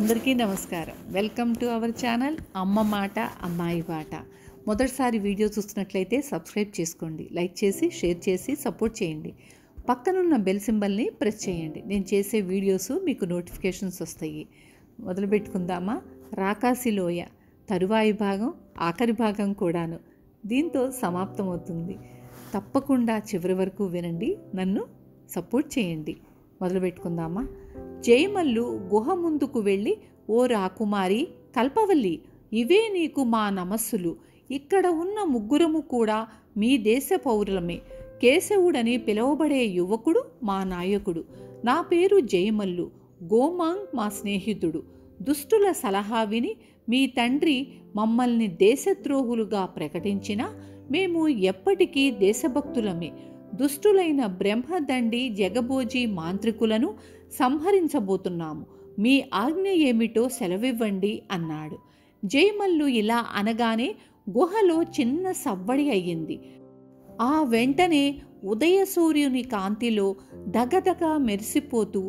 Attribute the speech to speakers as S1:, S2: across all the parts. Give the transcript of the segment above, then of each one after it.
S1: అందరికీ నమస్కారం. Welcome to our channel అమ్మ మాట అమ్మాయి బాట. మొదటిసారి వీడియో చూస్తున్నట్లయితే సబ్స్క్రైబ్ చేసుకోండి, లైక్ చేసి షేర్ చేసి సపోర్ట్ చేయండి. పక్కనున్న బెల్ సింబల్ని ప్రెస్ చేయండి. నేను చేసే వీడియోస్ మీకు నోటిఫికేషన్స్ వస్తాయి. మొదలు పెట్టుకుందామా? రాకాసిలోయ తరువాయి భాగం, ఆఖరి భాగం కూడాను దీంతో సమాప్తమవుతుంది. తప్పకుండా చివరి వరకు వినండి, నన్ను సపోర్ట్ చేయండి. మొదలు పెట్టుకుందామా? జయమల్లు గుహ ముందుకు వెళ్ళి, ఓ రాకుమారి కల్పవల్లి, ఇవే నీకు మా నమస్సులు. ఇక్కడ ఉన్న ముగ్గురము కూడా మీ దేశ పౌరులమే. కేశవుడని పిలువబడే యువకుడు మా నాయకుడు. నా పేరు జయమల్లు. గోమాంగ్ మా స్నేహితుడు. దుష్టుల సలహా విని మీ తండ్రి మమ్మల్ని దేశద్రోహులుగా ప్రకటించినా మేము ఎప్పటికీ దేశభక్తులమే. దుష్టులైన బ్రహ్మదండి జగబోజీ మాంత్రికులను సంహరించబోతున్నాము. మీ ఆజ్ఞ ఏమిటో సెలవివ్వండి అన్నాడు. జయమల్లు ఇలా అనగానే గుహలో చిన్న సవ్వడి అయ్యింది. ఆ వెంటనే ఉదయసూర్యుని కాంతిలో దగదగ మెరిసిపోతూ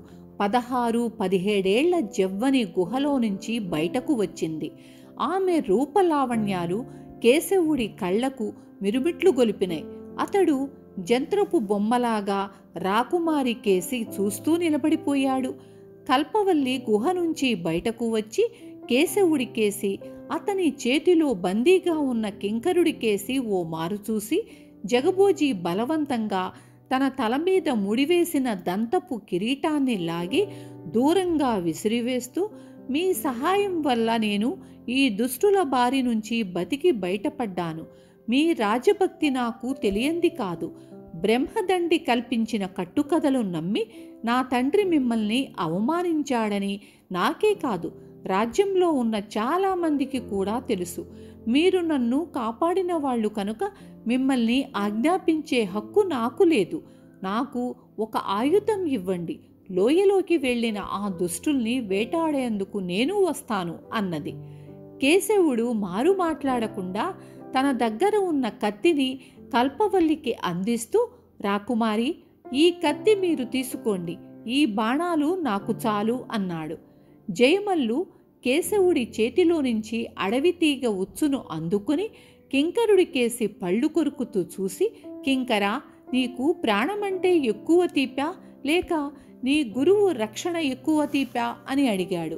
S1: 16-17 జవ్వని గుహలో నుంచి బయటకు వచ్చింది. ఆమె రూపలావణ్యాలు కేశవుడి కళ్లకు మిరుమిట్లు గొలిపినాయి. అతడు జంత్రపు బొమ్మలాగా రాకుమారి కేసి చూస్తూ నిలబడిపోయాడు. కల్పవల్లి గుహ నుంచి బయటకు వచ్చి కేశవుడి కేసి, అతని చేతిలో బందీగా ఉన్న కింకరుడి కేసి ఓ మారు చూసి, జగబోజీ బలవంతంగా తన తల మీద ముడివేసిన దంతపు కిరీటాన్ని లాగి దూరంగా విసిరివేస్తూ, మీ సహాయం వల్ల నేను ఈ దుష్టుల బారి నుంచి బతికి బయటపడ్డాను. మీ రాజభక్తి నాకు తెలియంది కాదు. బ్రహ్మదండి కల్పించిన కట్టుకథలు నమ్మి నా తండ్రి మిమ్మల్ని అవమానించాడని నాకే కాదు, రాజ్యంలో ఉన్న చాలామందికి కూడా తెలుసు. మీరు నన్ను కాపాడిన వాళ్ళు కనుక మిమ్మల్ని ఆజ్ఞాపించే హక్కు నాకు లేదు. నాకు ఒక ఆయుధం ఇవ్వండి. లోయలోకి వెళ్ళిన ఆ దుష్టుల్ని వేటాడేందుకు నేను వస్తాను అన్నది. కేశవుడు మారు మాట్లాడకుండా తన దగ్గర ఉన్న కత్తిని కల్పవల్లికి అందిస్తూ, రాకుమారి, ఈ కత్తి మీరు తీసుకోండి, ఈ బాణాలు నాకు చాలు అన్నాడు. జయమల్లు కేశవుడి చేతిలో నుంచి అడవి తీగ ఉచ్చును అందుకుని కింకరుడి కేసి పళ్ళు కొరుకుతూ చూసి, కింకరా, నీకు ప్రాణమంటే ఎక్కువ తీపా లేక నీ గురువు రక్షణ ఎక్కువ తీపా అని అడిగాడు.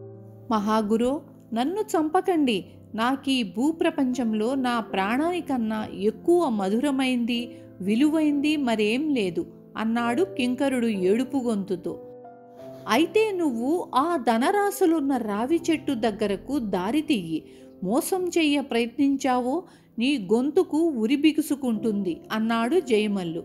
S1: మహాగురో, నన్ను చంపకండి. నాకీ భూప్రపంచంలో నా ప్రాణానికన్నా ఎక్కువ మధురమైంది, విలువైంది మరేం లేదు అన్నాడు కింకరుడు ఏడుపు గొంతుతో. అయితే నువ్వు ఆ ధనరాశులున్న రావి చెట్టు దగ్గరకు దారి తీయి. మోసం చెయ్య ప్రయత్నించావో నీ గొంతుకు ఉరి బిగుసుకుంటుంది అన్నాడు జయమల్లు.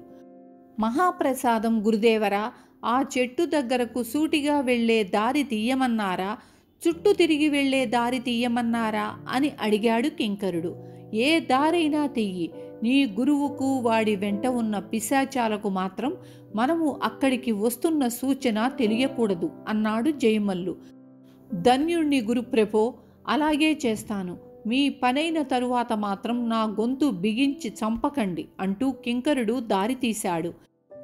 S1: మహాప్రసాదం గురుదేవరా, ఆ చెట్టు దగ్గరకు సూటిగా వెళ్లే దారి తీయమన్నారా, చుట్టూ తిరిగి వెళ్లే దారి తీయమన్నారా అని అడిగాడు కింకరుడు. ఏ దారైనా తీయి. నీ గురువుకు వాడి వెంట ఉన్న పిశాచాలకు మాత్రం మనము అక్కడికి వస్తున్న సూచన తెలియకూడదు అన్నాడు జయమల్లు. ధన్యుణ్ణి గురుప్రభో, అలాగే చేస్తాను. మీ పనైన తరువాత మాత్రం నా గొంతు బిగించి చంపకండి అంటూ కింకరుడు దారి తీశాడు.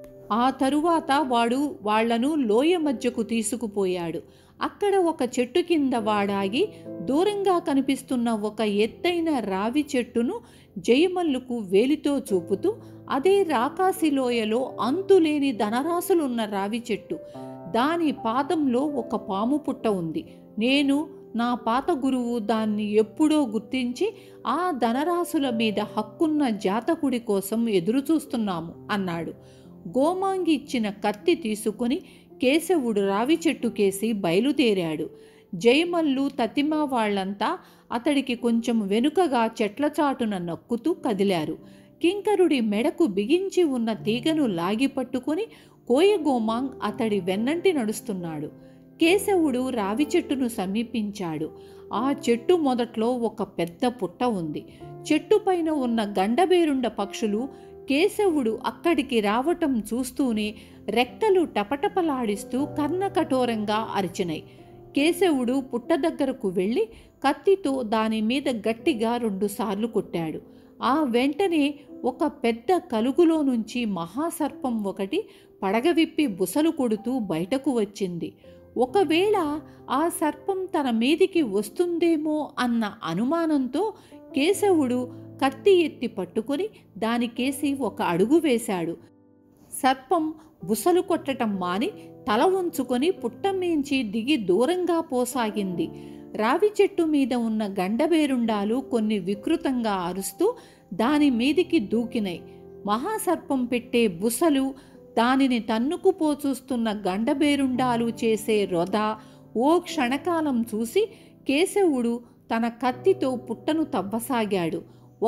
S1: ఆ తరువాత వాడు వాళ్లను లోయ మధ్యకు తీసుకుపోయాడు. అక్కడ ఒక చెట్టు కింద వాడాగి దూరంగా కనిపిస్తున్న ఒక ఎత్తైన రావి చెట్టును జయమల్లుకు వేలితో చూపుతూ, అదే రాకాసిలోయలో అంతులేని ధనరాశులున్న రావి చెట్టు. దాని పాదంలో ఒక పాము పుట్ట ఉంది. నేను, నా పాత గురువు దాన్ని ఎప్పుడో గుర్తించి ఆ ధనరాశుల మీద హక్కున్న జాతకుడి కోసం ఎదురుచూస్తున్నాము అన్నాడు. గోమాంగి ఇచ్చిన కత్తి తీసుకుని కేశవుడు రావి చెట్టు కేసి బయలుదేరాడు. జయమల్లు, తతిమా వాళ్లంతా అతడికి కొంచెం వెనుకగా చెట్ల చాటున నక్కుతూ కదిలారు. కింకరుడి మెడకు బిగించి ఉన్న తీగను లాగి పట్టుకుని కోయ గోమాంగ్ అతడి వెన్నంటి నడుస్తున్నాడు. కేశవుడు రావి చెట్టును సమీపించాడు. ఆ చెట్టు మొదట్లో ఒక పెద్ద పుట్ట ఉంది. చెట్టుపైన ఉన్న గండబేరుండ పక్షులు కేశవుడు అక్కడికి రావటం చూస్తూనే రెక్కలు టపటపలాడిస్తూ కర్ణకఠోరంగా అరిచినాయి. కేశవుడు పుట్ట దగ్గరకు వెళ్ళి కత్తితో దాని మీద గట్టిగా 2 సార్లు కొట్టాడు. ఆ వెంటనే ఒక పెద్ద కలుగులో నుంచి మహాసర్పం ఒకటి పడగ విప్పి బుసలు కొడుతూ బయటకు వచ్చింది. ఒకవేళ ఆ సర్పం తన మీదికి వస్తుందేమో అన్న అనుమానంతో కేశవుడు కత్తి ఎత్తి పట్టుకొని దానికేసి ఒక అడుగు వేశాడు. సర్పం బుసలు కొట్టటం మాని తల ఉంచుకొని పుట్టమీంచి దిగి దూరంగా పోసాగింది. రావి చెట్టు మీద ఉన్న గండబేరుండాలు కొన్ని వికృతంగా అరుస్తూ దాని మీదికి దూకినాయి. మహాసర్పం పెట్టే బుసలు, దానిని తన్నుకుపోచూస్తున్న గండబేరుండాలు చేసే రొద ఓ క్షణకాలం చూసి కేశవుడు తన కత్తితో పుట్టను తవ్వసాగాడు.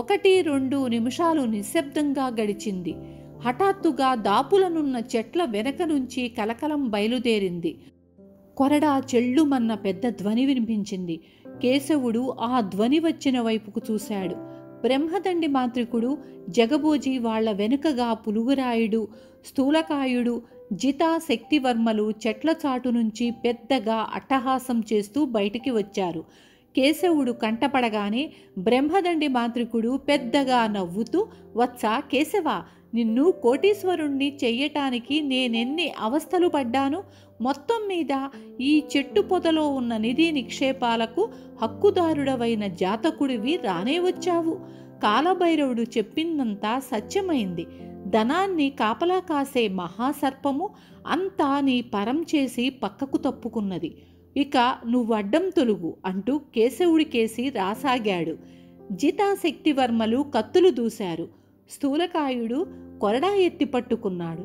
S1: 1-2 నిమిషాలు నిశ్శబ్దంగా గడిచింది. హఠాత్తుగా దాపులనున్న చెట్ల వెనక నుంచి కలకలం బయలుదేరింది. కొరడా చెళ్ళుమన్న పెద్ద ధ్వని వినిపించింది. కేశవుడు ఆ ధ్వని వచ్చిన వైపుకు చూశాడు. బ్రహ్మదండి మాంత్రికుడు, జగబోజి వాళ్ల వెనుకగా పులుగురాయుడు, స్థూలకాయుడు, జితా, శక్తివర్మలు చెట్ల చాటు నుంచి పెద్దగా అట్టహాసం చేస్తూ బయటికి వచ్చారు. కేశవుడు కంటపడగానే బ్రహ్మదండి మాంత్రికుడు పెద్దగా నవ్వుతూ, "వత్సా కేశవ, నిన్ను కోటీశ్వరుణ్ణి చెయ్యటానికి నేనెన్ని అవస్థలు పడ్డాను. మొత్తం మీద ఈ చెట్టు పొదలో ఉన్న నిధి నిక్షేపాలకు హక్కుదారుడవైన జాతకుడివి రానే వచ్చావు. కాలభైరవుడు చెప్పిందంతా సత్యమైంది. ధనాన్ని కాపలా కాసే మహాసర్పము అంతా నీ పరం చేసి పక్కకు తప్పుకున్నది. ఇక నువ్వు అడ్డం తొలుగు" అంటూ కేశవుడికేసి రాసాగాడు. జితా, శక్తివర్మలు కత్తులు దూశారు. స్థూలకాయుడు కొరడా ఎత్తి పట్టుకున్నాడు.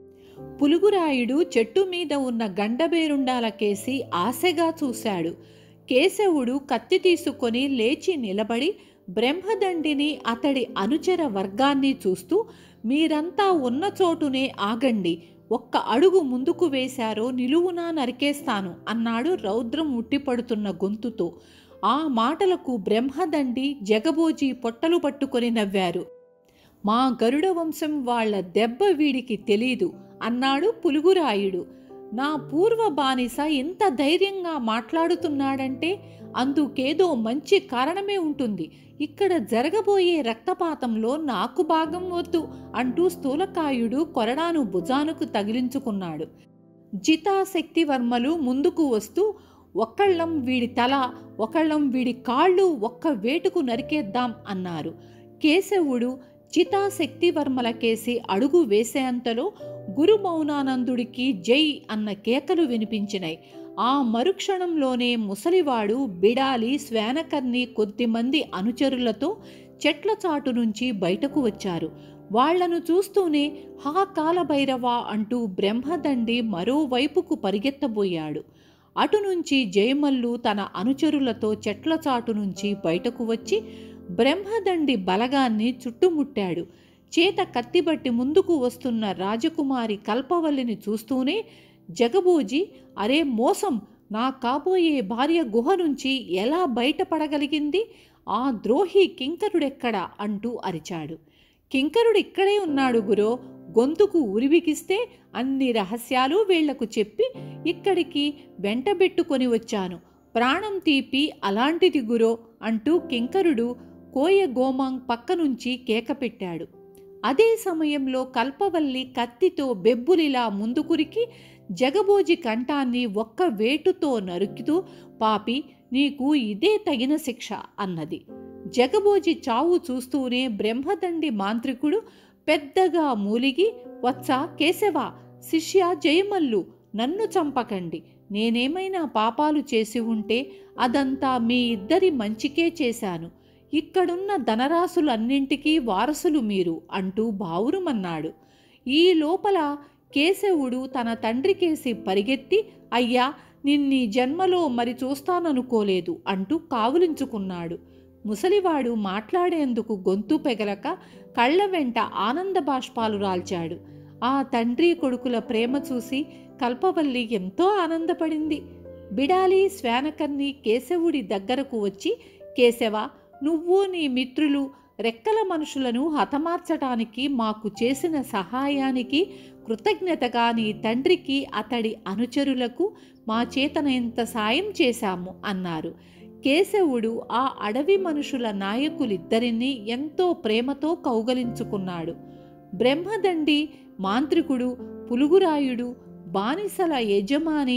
S1: పులుగురాయుడు చెట్టు మీద ఉన్న గండబేరుండాలకేసి ఆశగా చూశాడు. కేశవుడు కత్తి తీసుకొని లేచి నిలబడి బ్రహ్మదండిని, అతడి అనుచర వర్గాన్ని చూస్తూ, "మీరంతా ఉన్న చోటునే ఆగండి. ఒక్క అడుగు ముందుకు వేశారో నిలువునా నరికేస్తాను" అన్నాడు రౌద్రం ఉట్టిపడుతున్న గొంతుతో. ఆ మాటలకు బ్రహ్మదండి, జగబోజి పొట్టలు పట్టుకొని నవ్వారు. "మా గరుడ వంశం వాళ్ల దెబ్బ వీడికి తెలీదు" అన్నాడు పులుగురాయుడు. "నా పూర్వ బానిస ఇంత ధైర్యంగా మాట్లాడుతున్నాడంటే అందుకేదో మంచి కారణమే ఉంటుంది. ఇక్కడ జరగబోయే రక్తపాతంలో నాకు భాగం వద్దు" అంటూ స్థూలకాయుడు కొరడాను భుజానుకు తగిలించుకున్నాడు. జితా, శక్తివర్మలు ముందుకు వస్తూ, "ఒక్కళ్ళం వీడి తల, ఒకళ్ళం వీడి కాళ్ళు ఒక్క వేటుకు నరికేద్దాం" అన్నారు. కేశవుడు జితా, శక్తివర్మలకేసి అడుగు వేసేంతలో గురు మౌనానందుడికి జై అన్న కేకలు వినిపించినాయి. ఆ మరుక్షణంలోనే ముసలివాడు, బిడాలి, శ్వానకర్ణి కొద్దిమంది అనుచరులతో చెట్ల చాటు నుంచి బయటకు వచ్చారు. వాళ్లను చూస్తూనే "హా కాలభైరవ" అంటూ బ్రహ్మదండి మరోవైపుకు పరిగెత్తబోయాడు. అటు నుంచి జయమల్లు తన అనుచరులతో చెట్ల చాటు నుంచి బయటకు వచ్చి బ్రహ్మదండి బలగాన్ని చుట్టుముట్టాడు. చేత కత్తిబట్టి ముందుకు వస్తున్న రాజకుమారి కల్పవల్లిని చూస్తూనే జగబోజి, "అరే మోసం! నా కాబోయే భార్య గుహ నుంచి ఎలా బయటపడగలిగింది? ఆ ద్రోహి కింకరుడెక్కడా?" అంటూ అరిచాడు. "కింకరుడు ఇక్కడే ఉన్నాడు గురో. గొంతుకు ఉరిబిగిస్తే అన్ని రహస్యాలు వీళ్లకు చెప్పి ఇక్కడికి వెంటబెట్టుకొని వచ్చాను. ప్రాణం తీపి అలాంటిది గురో" అంటూ కింకరుడు కోయ గోమాంగ్ పక్క నుంచి కేక పెట్టాడు. అదే సమయంలో కల్పవల్లి కత్తితో బెబ్బులిలా ముందుకురికి జగబోజి కంఠాన్ని ఒక్క వేటుతో నరుకుతూ, "పాపి, నీకు ఇదే తగిన శిక్ష" అన్నది. జగబోజి చావు చూస్తూనే బ్రహ్మదండి మాంత్రికుడు పెద్దగా మూలిగి, "వత్సా కేశవ, శిష్య జయమల్లు, నన్ను చంపకండి. నేనేమైనా పాపాలు చేసి ఉంటే అదంతా మీ ఇద్దరి మంచికే చేశాను. ఇక్కడున్న ధనరాశులన్నింటికీ వారసులు మీరు" అంటూ బావురుమన్నాడు. ఈ లోపల కేశవుడు తన తండ్రికేసి పరిగెత్తి, "అయ్యా, నిన్నీ జన్మలో మరి చూస్తాననుకోలేదు" అంటూ కావులించుకున్నాడు. ముసలివాడు మాట్లాడేందుకు గొంతు పెగలక కళ్ళ వెంట ఆనంద బాష్పాలు రాల్చాడు. ఆ తండ్రి కొడుకుల ప్రేమ చూసి కల్పవల్లి ఎంతో ఆనందపడింది. బిడాలి, శ్వానకర్ణి కేశవుడి దగ్గరకు వచ్చి, "కేశవ, నువ్వు నీ మిత్రులు రెక్కల మనుషులను హతమార్చటానికి మాకు చేసిన సహాయానికి కృతజ్ఞతగా నీ తండ్రికి, అతడి అనుచరులకు మా చేతనెంత సాయం చేశాము" అన్నారు. కేశవుడు ఆ అడవి మనుషుల నాయకులిద్దరినీ ఎంతో ప్రేమతో కౌగలించుకున్నాడు. బ్రహ్మదండి మాంత్రికుడు, పులుగురాయుడు, బానిసల యజమాని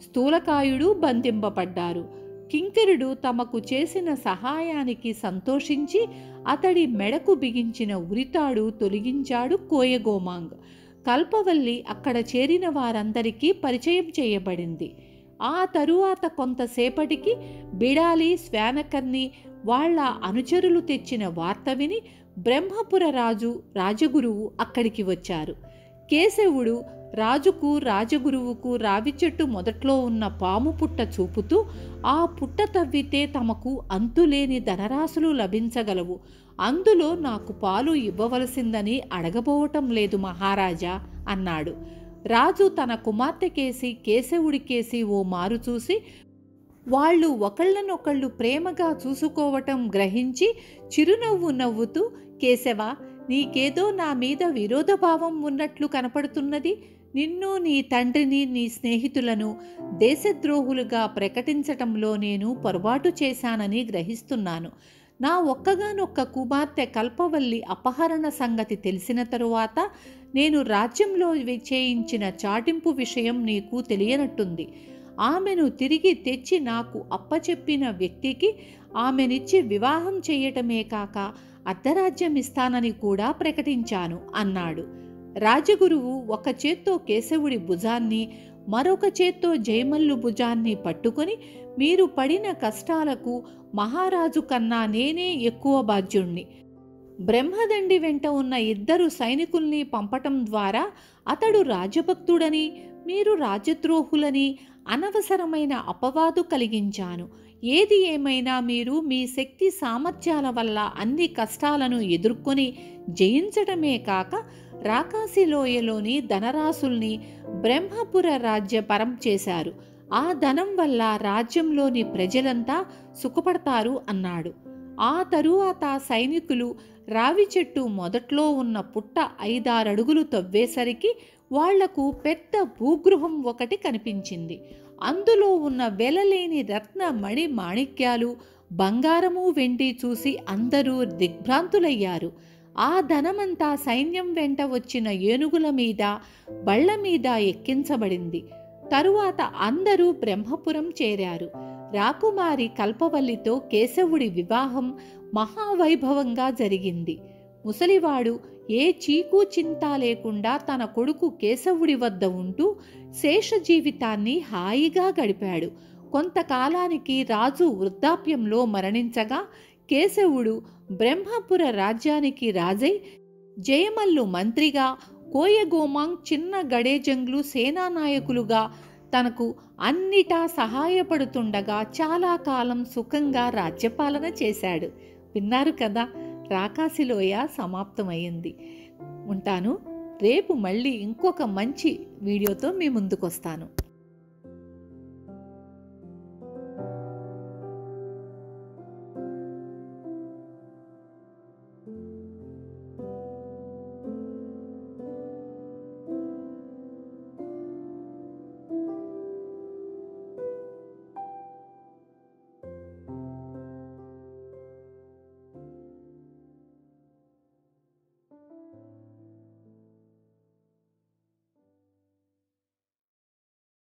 S1: స్థూలకాయుడు బంధింపబడ్డారు. కింకరుడు తమకు చేసిన సహాయానికి సంతోషించి అతడి మెడకు బిగించిన ఉరితాడు తొలగించాడు కోయగోమాంగ్. కల్పవల్లి అక్కడ చేరిన వారందరికీ పరిచయం చేయబడింది. ఆ తరువాత కొంతసేపటికి బిడాలి, శ్వానకర్ణి వాళ్ల అనుచరులు తెచ్చిన వార్త విని బ్రహ్మపుర రాజగురువు అక్కడికి వచ్చారు. కేశవుడు రాజుకు రాజగురువుకు రావి చెట్టు మొదట్లో ఉన్న పాము పుట్ట చూపుతూ, ఆ పుట్ట తవ్వితే తమకు అంతులేని ధనరాశులు లభించగలవు, అందులో నాకు పాలు ఇవ్వవలసిందని అడగబోవటం లేదు మహారాజా అన్నాడు. రాజు తన కుమార్తెకేసి కేశవుడికేసి ఓ మారు చూసి వాళ్ళు ఒకళ్ళనొకళ్ళు ప్రేమగా చూసుకోవటం గ్రహించి చిరునవ్వు నవ్వుతూ, కేశవ, నీకేదో నా మీద విరోధభావం ఉన్నట్లు కనపడుతున్నది. నిన్ను, నీ తండ్రిని, నీ స్నేహితులను దేశద్రోహులుగా ప్రకటించటంలో నేను పొరపాటు చేశానని గ్రహిస్తున్నాను. నా ఒక్కగానొక్క కుమార్తె కల్పవల్లి అపహరణ సంగతి తెలిసిన తరువాత నేను రాజ్యంలో చేయించిన చాటింపు విషయం నీకు తెలియనట్టుంది. ఆమెను తిరిగి తెచ్చి నాకు అప్పచెప్పిన వ్యక్తికి ఆమెనిచ్చి వివాహం చేయటమే కాక అర్ధరాజ్యం ఇస్తానని కూడా ప్రకటించాను అన్నాడు. రాజగురువు ఒక చేత్తో కేశవుడి భుజాన్ని, మరొక చేత్తో జయమల్లు భుజాన్ని పట్టుకొని, మీరు పడిన కష్టాలకు మహారాజు కన్నా నేనే ఎక్కువ బాధ్యుణ్ణి. బ్రహ్మదండి వెంట ఉన్న 2 సైనికుల్ని పంపటం ద్వారా అతడు రాజభక్తుడని, మీరు రాజద్రోహులని అనవసరమైన అపవాదు కలిగించాను. ఏది ఏమైనా మీరు మీ శక్తి సామర్థ్యాల వల్ల అన్ని కష్టాలను ఎదుర్కొని జయించడమే కాక రాకాసిలోయలోని ధనరాశుల్ని బ్రహ్మపుర రాజ్యపరం చేశారు. ఆ ధనం వల్ల రాజ్యంలోని ప్రజలంతా సుఖపడతారు అన్నాడు. ఆ తరువాత సైనికులు రావి చెట్టు మొదట్లో ఉన్న పుట్ట 5-6 అడుగులు తవ్వేసరికి వాళ్లకు పెద్ద భూగృహం ఒకటి కనిపించింది. అందులో ఉన్న వెలలేని రత్న మణి మాణిక్యాలు, బంగారము, వెండి చూసి అందరూ దిగ్భ్రాంతులయ్యారు. ఆ ధనమంతా సైన్యం వెంట వచ్చిన ఏనుగుల మీద, బళ్ల మీద ఎక్కించబడింది. తరువాత అందరూ బ్రహ్మపురం చేరారు. రాకుమారి కల్పవల్లితో కేశవుడి వివాహం మహావైభవంగా జరిగింది. ముసలివాడు ఏ చీకు చింత లేకుండా తన కొడుకు కేశవుడి వద్ద ఉంటూ శేష జీవితాన్ని హాయిగా గడిపాడు. కొంతకాలానికి రాజు వృద్ధాప్యంలో మరణించగా కేశవుడు బ్రహ్మపుర రాజ్యానికి రాజై, జయమల్లు మంత్రిగా, కోయగోమాంగ్ చిన్న గడేజంగ్లు సేనానాయకులుగా తనకు అన్నిటా సహాయపడుతుండగా చాలా కాలం సుఖంగా రాజ్యపాలన చేశాడు. విన్నారు కదా, రాకాసిలోయ సమాప్తమైంది. ఉంటాను. రేపు మళ్ళీ ఇంకొక మంచి వీడియోతో మీ ముందుకు వస్తాను.